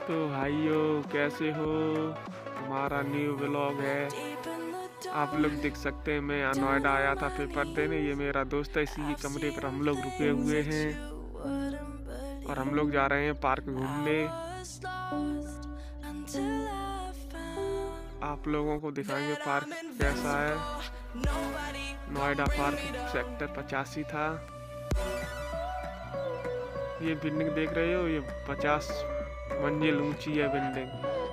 तो भाइयों कैसे हो। हमारा न्यू व्लॉग है। आप लोग देख सकते हैं मैं यहाँ नोएडा आया था पेपर देने। ये मेरा दोस्त है, इसी के कमरे पर हम लोग रुके हुए हैं और हम लोग जा रहे हैं पार्क घूमने। आप लोगों को दिखाएंगे पार्क कैसा है। नोएडा पार्क सेक्टर 85 था। ये बिल्डिंग देख रहे हो, ये 50 मंजिल ऊंची है बिल्डिंग।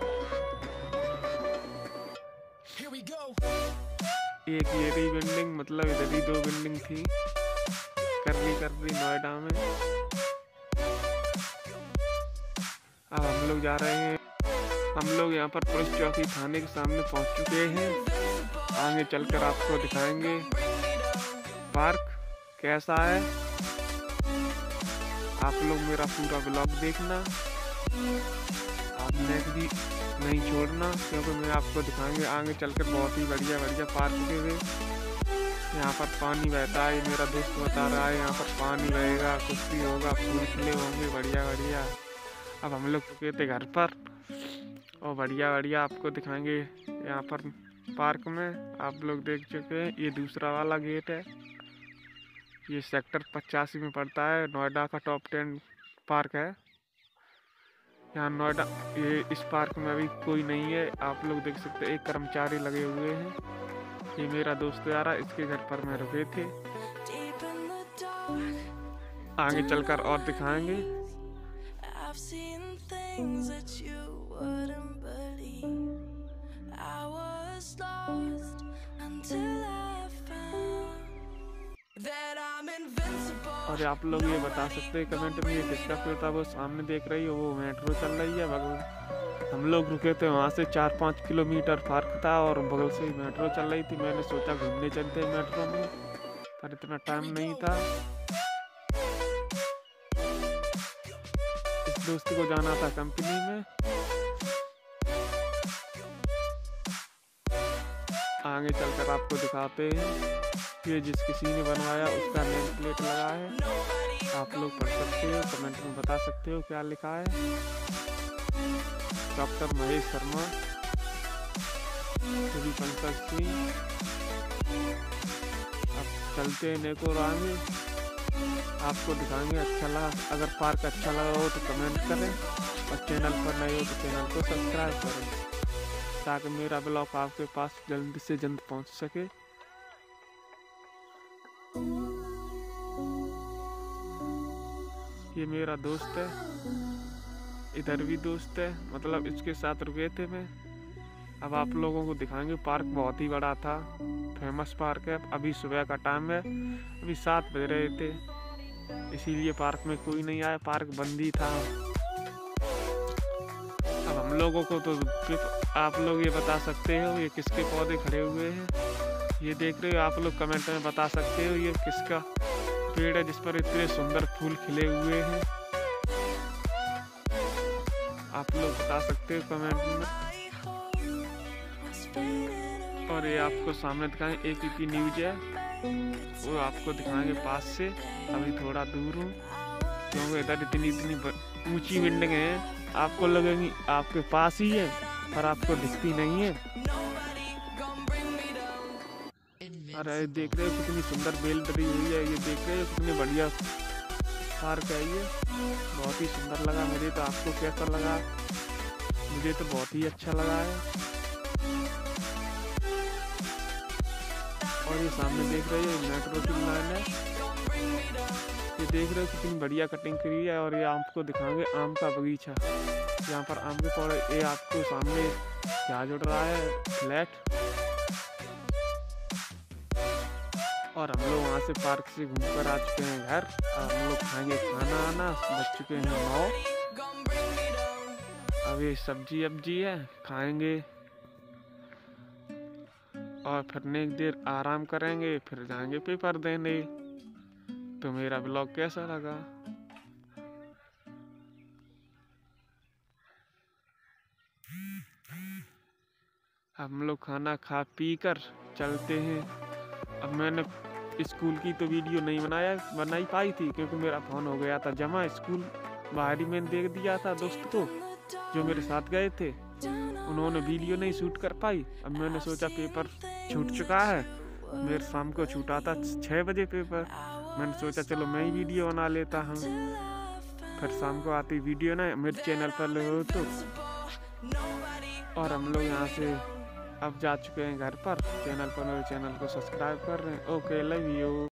एक ये रही बिल्डिंग, मतलब इधर ही 2 बिल्डिंग थी कर रही नोएडा में। अब हम लोग जा रहे हैं। हम लोग यहाँ पर पुलिस चौकी थाने के सामने पहुँच चुके हैं। आगे चलकर आपको दिखाएंगे पार्क कैसा है। आप लोग मेरा पूरा ब्लॉग देखना, आप नेट भी नहीं छोड़ना, क्योंकि मैं आपको दिखाएंगे आगे चलकर बहुत ही बढ़िया बढ़िया पार्क के हुए। यहाँ पर पानी बहता है, मेरा दोस्त बता रहा है यहाँ पर पानी बहेगा, कुछ भी होगा, फूल खिले होंगे बढ़िया बढ़िया। अब हम लोग रुके थे घर पर और बढ़िया बढ़िया आपको दिखाएंगे यहाँ पर पार्क में। आप लोग देख चुके हैं, ये दूसरा वाला गेट है। ये सेक्टर 85 में पड़ता है। नोएडा का टॉप 10 पार्क है यहाँ नोएडा। ये इस पार्क में अभी कोई नहीं है। आप लोग देख सकते हैं, एक कर्मचारी लगे हुए हैं। ये मेरा दोस्त यार, इसके घर पर मैं रुके थे। आगे चलकर और दिखाएंगे। और आप लोग ये बता सकते हैं कमेंट में, ये किसका पेड़ था वो सामने देख रही हो, वो मेट्रो चल रही है बगल। हम लोग रुके थे वहाँ से 4-5 किलोमीटर फर्क था और बगल से मेट्रो चल रही थी। मैंने सोचा घूमने चलते हैं मेट्रो में, पर इतना टाइम नहीं था। इस दोस्त को जाना था कंपनी में। आगे चलकर आपको दिखाते हैं। ये जिस किसी ने बनवाया उसका नेम प्लेट लगा है। आप लोग पढ़ सकते हो, कमेंट में बता सकते हो क्या लिखा है। डॉक्टर महेश शर्मा, श्री पंकज सिंह। अब चलते हैं नेको आगे, आपको दिखाएंगे। अच्छा लगा, अगर पार्क अच्छा लगा हो तो कमेंट करें और चैनल पर नए हो तो चैनल को सब्सक्राइब करें, ताकि मेरा ब्लॉग आपके पास जल्द से जल्द पहुंच सके। ये मेरा दोस्त है, इधर भी दोस्त है, मतलब इसके साथ रुके थे मैं। अब आप लोगों को दिखाएंगे। पार्क बहुत ही बड़ा था, फेमस पार्क है। अभी सुबह का टाइम है, अभी 7 बज रहे थे, इसीलिए पार्क में कोई नहीं आया, पार्क बंद ही था। अब हम लोगों को तो आप लोग ये बता सकते हो ये किसके पौधे खड़े हुए हैं। ये देख रहे हो, आप लोग कमेंट में बता सकते हो ये किसका पेड़ है जिस पर इतने सुंदर फूल खिले हुए हैं। आप लोग बता सकते हो कमेंट में। और ये आपको सामने दिखाएं, APP न्यूज है, वो आपको दिखाएंगे पास से। अभी थोड़ा दूर हूँ, क्योंकि इधर इतनी ऊंची बिल्डिंग है, आपको लगेगी आपके पास ही है, पर आपको दिखती नहीं है। अरे देख रहे हो कितनी सुंदर बेल डरी हुई है। ये देख रहे हो कितनी बढ़िया पार्क है ये, बहुत ही सुंदर लगा मुझे। तो आपको कैसा लगा? मुझे तो बहुत ही अच्छा लगा है। और ये सामने देख रहे हो मेट्रो की लाइन है। ये देख रहे हो कितनी बढ़िया कटिंग करी है। और ये आपको दिखाएंगे आम का बगीचा, यहाँ पर आम के पौधे। ये आपको सामने जहाज उड़ रहा है, फ्लैट। और हम लोग वहाँ से पार्क से घूमकर आ चुके हैं घर। अब हम लोग खाएंगे खाना आना, बच चुके हैं 9। अब ये सब्जी अब्जी है, खाएंगे और फिर एक देर आराम करेंगे, फिर जाएंगे पेपर देने। तो मेरा ब्लॉग कैसा लगा? हम लोग खाना खा पी कर चलते हैं। अब मैंने स्कूल की तो वीडियो नहीं बनाई पाई थी, क्योंकि मेरा फ़ोन हो गया था जमा। स्कूल बाहर ही मैंने दे दिया था दोस्त को, जो मेरे साथ गए थे उन्होंने वीडियो नहीं शूट कर पाई। अब मैंने सोचा पेपर छूट चुका है, मेरे शाम को छूटा था 6 बजे पेपर। मैंने सोचा चलो मैं ही वीडियो बना लेता हूँ। फिर शाम को आती वीडियो ना मेरे चैनल पर हो तो, और हम लोग यहाँ से अब जा चुके हैं घर पर। चैनल पर मेरे चैनल को सब्सक्राइब कर रहे हैं। Okay, love you.